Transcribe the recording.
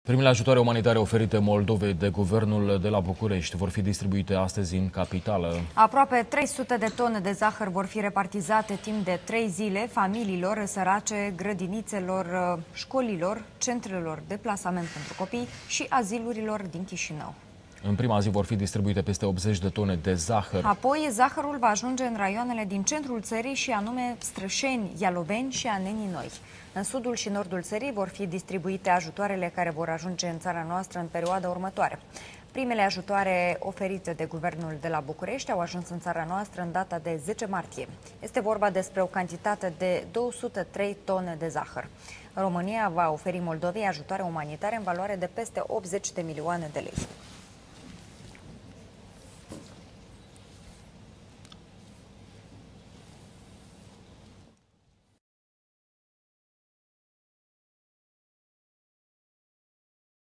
Primele ajutoare umanitare oferite Moldovei de guvernul de la București vor fi distribuite astăzi în capitală. Aproape 300 de tone de zahăr vor fi repartizate timp de 3 zile familiilor sărace, grădinițelor, școlilor, centrelor de plasament pentru copii și azilurilor din Chișinău. În prima zi vor fi distribuite peste 80 de tone de zahăr. Apoi, zahărul va ajunge în raioanele din centrul țării și anume Strășeni, Ialoveni și Anenii Noi. În sudul și nordul țării vor fi distribuite ajutoarele care vor ajunge în țara noastră în perioada următoare. Primele ajutoare oferite de guvernul de la București au ajuns în țara noastră în data de 10 martie. Este vorba despre o cantitate de 203 tone de zahăr. România va oferi Moldovei ajutoare umanitare în valoare de peste 80 de milioane de lei.